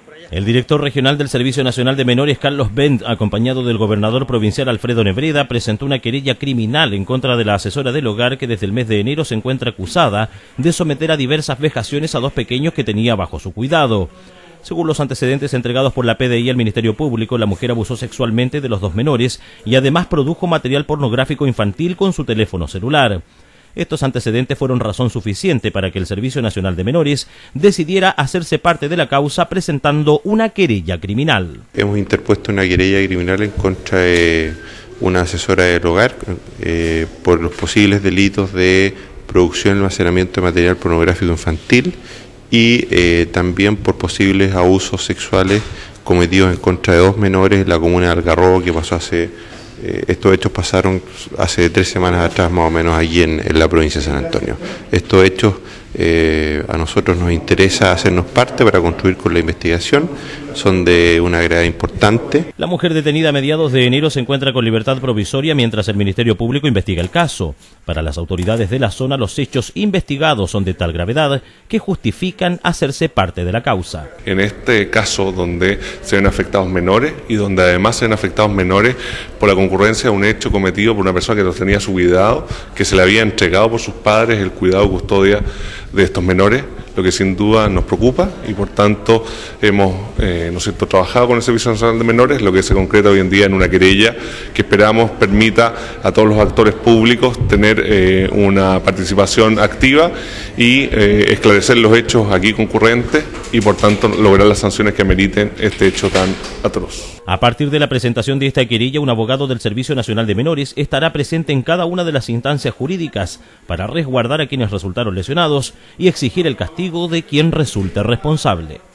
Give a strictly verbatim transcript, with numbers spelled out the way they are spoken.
El director regional del Servicio Nacional de Menores, Carlos Bent, acompañado del gobernador provincial Alfredo Nebreda, presentó una querella criminal en contra de la asesora del hogar que desde el mes de enero se encuentra acusada de someter a diversas vejaciones a dos pequeños que tenía bajo su cuidado. Según los antecedentes entregados por la P D I al Ministerio Público, la mujer abusó sexualmente de los dos menores y además produjo material pornográfico infantil con su teléfono celular. Estos antecedentes fueron razón suficiente para que el Servicio Nacional de Menores decidiera hacerse parte de la causa presentando una querella criminal. Hemos interpuesto una querella criminal en contra de una asesora del hogar eh, por los posibles delitos de producción y almacenamiento de material pornográfico infantil y eh, también por posibles abusos sexuales cometidos en contra de dos menores en la comuna de Algarrobo, que pasó hace... Eh, estos hechos pasaron hace tres semanas atrás más o menos allí en, en la provincia de San Antonio. Estos hechos eh, a nosotros nos interesa hacernos parte para construir con la investigación, son de una gravedad importante. La mujer detenida a mediados de enero se encuentra con libertad provisoria mientras el Ministerio Público investiga el caso. Para las autoridades de la zona, los hechos investigados son de tal gravedad que justifican hacerse parte de la causa. En este caso, donde se ven afectados menores y donde además se ven afectados menores por la concurrencia de un hecho cometido por una persona que los tenía a su cuidado, que se le había entregado por sus padres el cuidado y custodia de estos menores, lo que sin duda nos preocupa y por tanto hemos eh, ¿no es cierto?, trabajado con el Servicio Nacional de Menores, lo que se concreta hoy en día en una querella que esperamos permita a todos los actores públicos tener eh, una participación activa y eh, esclarecer los hechos aquí concurrentes y por tanto lograr las sanciones que meriten este hecho tan atroz. A partir de la presentación de esta querella, un abogado del Servicio Nacional de Menores estará presente en cada una de las instancias jurídicas para resguardar a quienes resultaron lesionados y exigir el castigo de quien resulte responsable.